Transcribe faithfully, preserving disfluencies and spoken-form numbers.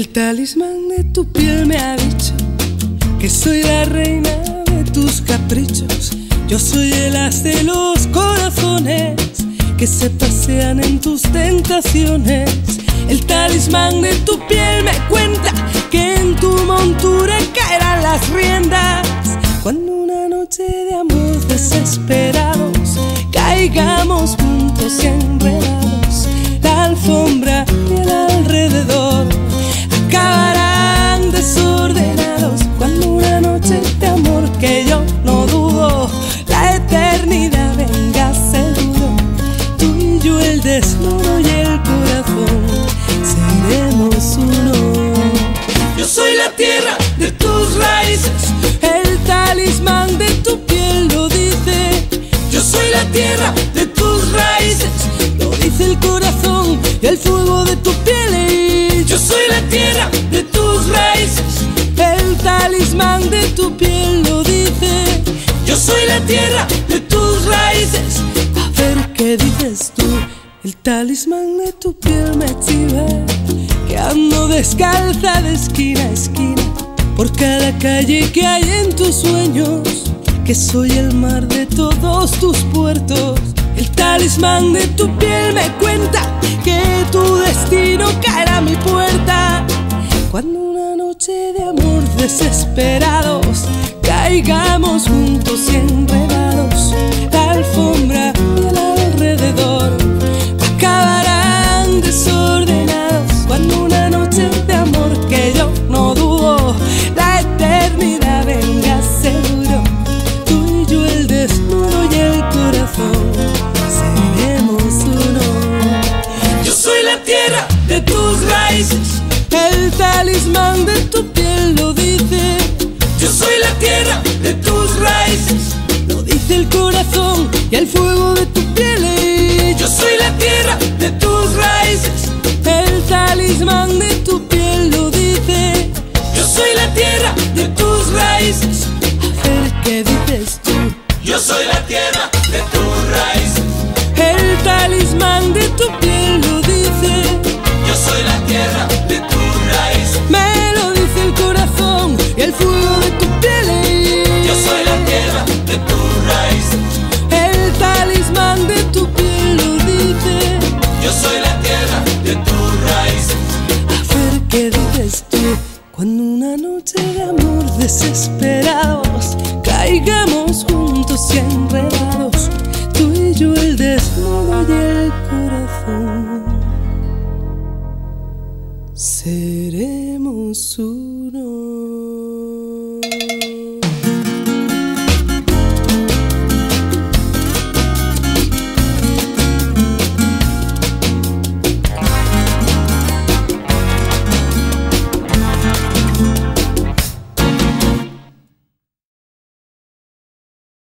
talismán de tu piel me ha dicho que soy la reina de tus caprichos. Yo soy el as de los corazones que se pasean en tus tentaciones. El talismán de tu piel me cuenta que en tu montura caerán las riendas cuando una noche de amor desesperados caigamos juntos y enredados. La alfombra y el alrededor acabarán desordenados cuando una noche de amor que yo no dudo la eternidad venga seguro. Tú y yo, el desnudo y el corazón, seremos uno. Yo soy la tierra de tus raíces, el talismán de tu piel lo dice. Yo soy la tierra de tus raíces, lo dice el corazón y el fuego de tu piel. Yo soy la tierra de tus raíces, el talismán de tu piel lo dice. Yo soy la tierra de tus raíces. A ver qué dices tú. El talismán de tu piel me chiva que ando descalza de esquina a esquina por cada calle que hay en tus sueños, que soy el mar de todos tus puertos. El talismán de tu piel me cuenta que tu destino caerá a mi puerta cuando una noche de amor desesperados caigamos juntos y enredados. La alfombra y el alrededor acabarán desordenados cuando una noche de amor que yo no dudo la eternidad venga seguro. Tú y yo, el desnudo y el corazón, seremos uno. Yo soy la tierra de tus raíces, el talismán de tu piel lo dice. Yo soy la tierra de tus raíces, lo dice el corazón y el fuego de tu piel. Yo soy la tierra de tus raíces, el talismán de tu piel lo dice. Yo soy la tierra de tus raíces. A ver qué dices tú. Yo soy la tierra de tus raíces, el talismán de tu piel lo dice. yo soy la tierra de tus raíces, Me lo dice el corazón y el fuego de tu piel. yo soy la tierra de tus raíces, El talismán de tu piel lo dice. yo soy la tierra de tus raíces. A ver qué dices tú. Cuando una noche de amor desesperados caigamos juntos y enredados, tú y yo, el desnudo y el corazón, seremos uno.